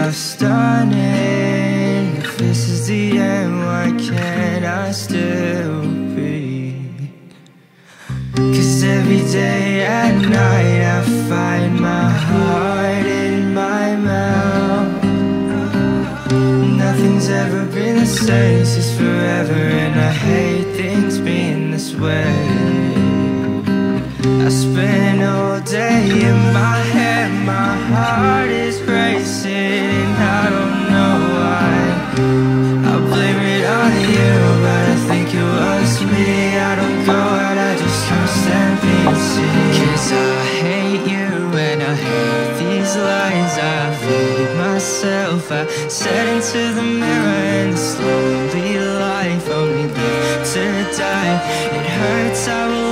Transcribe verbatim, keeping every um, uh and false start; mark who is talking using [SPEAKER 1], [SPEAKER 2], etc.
[SPEAKER 1] stunning. If this is the end, why can't I still breathe? Cause every day and night I find my heart in my mouth. Nothing's ever been the same since forever, and I hate things being this way. I spend all day in my head, my heart is racing, and I don't know why. I blame it on you, but I think it was me. I don't go out, I just trust and being seen. Cause I hate you and I hate these lies I've made myself. I said into the mirror and slowly life only live to die. It hurts, I will